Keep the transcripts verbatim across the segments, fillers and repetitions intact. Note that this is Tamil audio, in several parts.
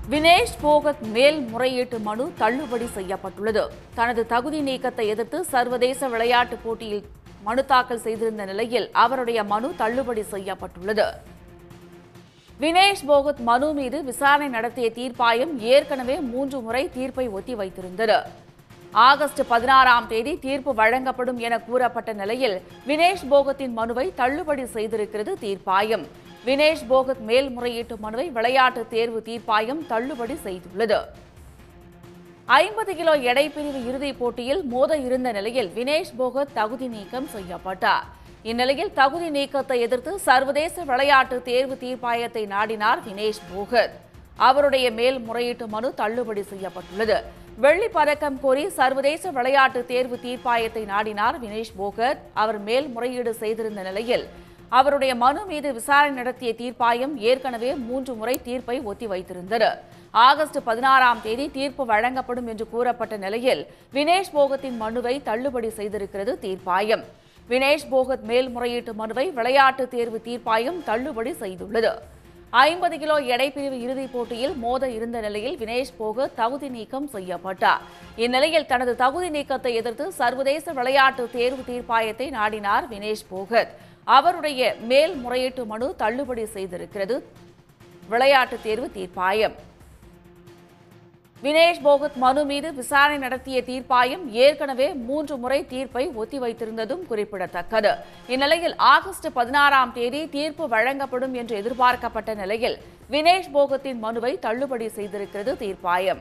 வினேஷ் போகத் மேல்முறையீட்டு மனு தள்ளுபடி செய்யப்பட்டுள்ளது. தனது தகுதி நீக்கத்தை எதிர்த்து சர்வதேச விளையாட்டுப் போட்டியில் மனு தாக்கல் செய்திருந்த நிலையில் அவருடைய மனு தள்ளுபடி செய்யப்பட்டுள்ளது. வினேஷ் போகத் மனு மீது விசாரணை நடத்திய தீர்ப்பாயம் ஏற்கனவே மூன்று முறை தீர்ப்பை ஒத்திவைத்திருந்தது. ஆகஸ்ட் பதினாறாம் தேதி தீர்ப்பு வழங்கப்படும் என கூறப்பட்ட நிலையில் வினேஷ் போகத்தின் மனுவை தள்ளுபடி செய்திருக்கிறது தீர்ப்பாயம். வினேஷ் போகத் மேல்முறையீட்டு மனுவை விளையாட்டு தேர்வு தீர்ப்பாயம் தள்ளுபடி செய்துள்ளது. ஐம்பது கிலோ எடை பிரிவு இறுதிப் போட்டியில் மோத இருந்த நிலையில் வினேஷ் போகத் தகுதி நீக்கம் செய்யப்பட்டார். இந்நிலையில் தகுதி நீக்கத்தை எதிர்த்து சர்வதேச விளையாட்டு தேர்வு தீர்ப்பாயத்தை நாடினார் வினேஷ் போகத். அவருடைய மேல்முறையீட்டு மனு தள்ளுபடி செய்யப்பட்டுள்ளது. வெள்ளி பதக்கம் கோரி சர்வதேச விளையாட்டு தேர்வு தீர்ப்பாயத்தை நாடினார் வினேஷ் போகத். அவர் மேல்முறையீடு செய்திருந்த நிலையில் அவருடைய மனு மீது விசாரணை நடத்திய தீர்ப்பாயம் ஏற்கனவே மூன்று முறை தீர்ப்பை ஒத்திவைத்திருந்தது. ஆகஸ்ட் பதினாறாம் தேதி தீர்ப்பு வழங்கப்படும் என்று கூறப்பட்ட நிலையில் வினேஷ் போகத்தின் மனுவை தள்ளுபடி செய்திருக்கிறது தீர்ப்பாயம். வினேஷ் போகத் மேல்முறையீட்டு மனுவை விளையாட்டு தேர்வு தீர்ப்பாயம் தள்ளுபடி செய்துள்ளது. ஐம்பது கிலோ எடைப்பிரிவு இறுதிப் போட்டியில் மோத இருந்த நிலையில் வினேஷ் போகத் தகுதி நீக்கம் செய்யப்பட்டார். இந்நிலையில் தனது தகுதி நீக்கத்தை எதிர்த்து சர்வதேச விளையாட்டு தேர்வு தீர்ப்பாயத்தை நாடினார் வினேஷ் போகத். அவருடைய மேல்முறையீட்டு மனு தள்ளுபடி செய்திருக்கிறது விளையாட்டு தேர்வு தீர்ப்பாயம். வினேஷ் போகத் மனு மீது விசாரணை நடத்திய தீர்ப்பாயம் ஏற்கனவே மூன்று முறை தீர்ப்பை ஒத்திவைத்திருந்ததும் குறிப்பிடத்தக்கது. இந்நிலையில் ஆகஸ்ட் பதினாறாம் தேதி தீர்ப்பு வழங்கப்படும் என்று எதிர்பார்க்கப்பட்ட நிலையில் வினேஷ் போகத்தின் மனுவை தள்ளுபடி செய்திருக்கிறது தீர்ப்பாயம்.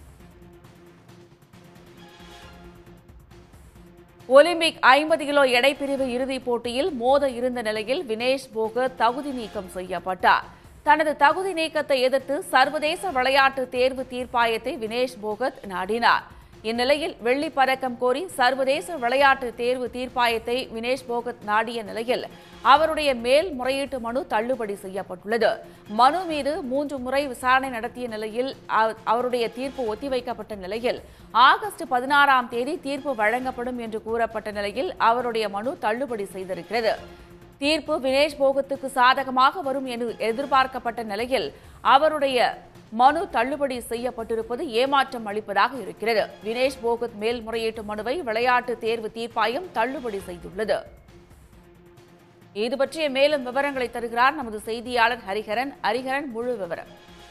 ஒலிம்பிக் ஐம்பது கிலோ எடைப்பிரிவு இறுதிப் போட்டியில் மோத இருந்த நிலையில் வினேஷ் போகத் தகுதி நீக்கம் செய்யப்பட்டார். தனது தகுதி நீக்கத்தை எதிர்த்து சர்வதேச விளையாட்டு தேர்வு தீர்ப்பாயத்தை வினேஷ் போகத் நாடினார். இந்நிலையில் வெள்ளி பதக்கம் கோரி சர்வதேச விளையாட்டு தேர்வு தீர்ப்பாயத்தை வினேஷ் போகத் நாடிய நிலையில் அவருடைய மேல்முறையீட்டு மனு தள்ளுபடி செய்யப்பட்டுள்ளது. மனு மீது மூன்று முறை விசாரணை நடத்திய நிலையில் அவருடைய தீர்ப்பு ஒத்திவைக்கப்பட்ட நிலையில் ஆகஸ்ட் பதினாறாம் தேதி தீர்ப்பு வழங்கப்படும் என்று கூறப்பட்ட நிலையில் அவருடைய மனு தள்ளுபடி செய்திருக்கிறது. தீர்ப்பு வினேஷ் போகத்துக்கு சாதகமாக வரும் என எதிர்பார்க்கப்பட்ட நிலையில் அவருடைய மனு தள்ளுபடி செய்யப்பட்டிருப்பது ஏமாற்றம் அளிப்பதாக இருக்கிறது. வினேஷ் போகத் மேல்முறையீட்டு மனுவை விளையாட்டு தேர்வு தீர்ப்பாயம் தள்ளுபடி செய்துள்ளது. இது பற்றிய மேலும் விவரங்களை தருகிறார் நமது செய்தியாளர் ஹரிஹரன். ஹரிஹரன், முழு விவரம்.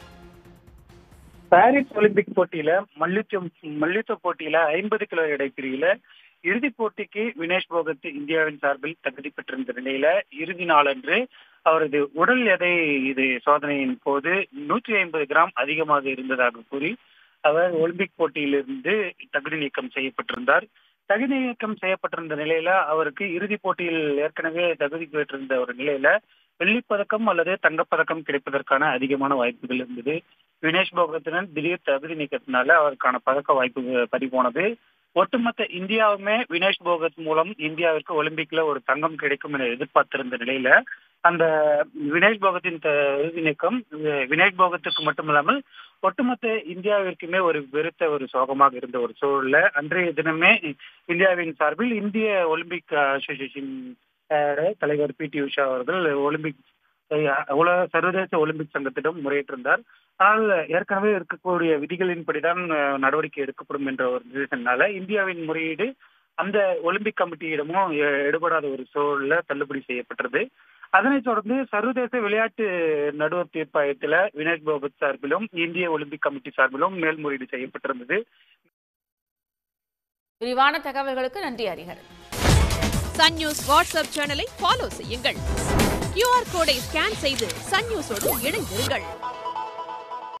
பாரிஸ் ஒலிம்பிக் போட்டியில மல்யுத்தம் மல்யுத்த போட்டியில ஐம்பது கிலோ எடை பிரிவுல இறுதிப் போட்டிக்கு வினேஷ் போகத் இந்தியாவின் சார்பில் தகுதி பெற்றிருந்த நிலையில இறுதி நாளன்று அவரது உடல் எடை இது சோதனையின் போது நூற்றி ஐம்பது கிராம் அதிகமாக இருந்ததாக கூறி அவர் ஒலிம்பிக் போட்டியிலிருந்து தகுதி நீக்கம் செய்யப்பட்டிருந்தார். தகுதி நீக்கம் செய்யப்பட்டிருந்த நிலையில அவருக்கு இறுதிப் போட்டியில் ஏற்கனவே தகுதி பெற்றிருந்த ஒரு நிலையில வெள்ளிப்பதக்கம் அல்லது தங்கப்பதக்கம் கிடைப்பதற்கான அதிகமான வாய்ப்புகள் இருந்தது. வினேஷ் போகத்தினர் திடீர் தகுதி நீக்கத்தினால அவருக்கான பதக்க வாய்ப்பு பறிபோனது. ஒட்டுமொத்த இந்தியாவுமே வினேஷ் போகத் மூலம் இந்தியாவிற்கு ஒலிம்பிக்ல ஒரு தங்கம் கிடைக்கும் என எதிர்பார்த்திருந்த நிலையில அந்த வினேஷ் போகத்தின் தகுதி நீக்கம் வினேஷ் போகத்துக்கு மட்டுமில்லாமல் ஒட்டுமொத்த இந்தியாவிற்குமே ஒரு வெறுத்த ஒரு சோகமாக இருந்த ஒரு சூழல்ல அன்றைய தினமே இந்தியாவின் சார்பில் இந்திய ஒலிம்பிக் அசோசியேஷன் தலைவர் பி டி உஷா அவர்கள் ஒலிம்பிக் உலக சர்வதேச ஒலிம்பிக் சங்கத்திடம் முறையிட்டிருந்தார். ஆனால் ஏற்கனவே இருக்கக்கூடிய விதிகளின்படிதான் நடவடிக்கை எடுக்கப்படும் என்ற ஒரு நிலையினால இந்தியாவின் முறையீடு அந்த ஒலிம்பிக் கமிட்டியிடமும் எடுபடாத ஒரு சூழல்ல தள்ளுபடி செய்யப்பட்டது. அதனைத் தொடர்ந்து சர்வதேச விளையாட்டு நடுவர் தீர்ப்பாயத்தில் வினேஷ் போகத் சார்பிலும் இந்திய ஒலிம்பிக் கமிட்டி சார்பிலும் மேல்முறையீடு செய்யப்பட்டிருந்தது. விரிவான தகவல்களுக்கு நன்றி ஹரிஹரன். சன் நியூஸ் வாட்ஸ்அப் சேனலை ஃபாலோ செய்யுங்கள். கியூஆர் கோடை ஸ்கேன் செய்து சன் நியூஸோடு இணைந்திருங்கள்.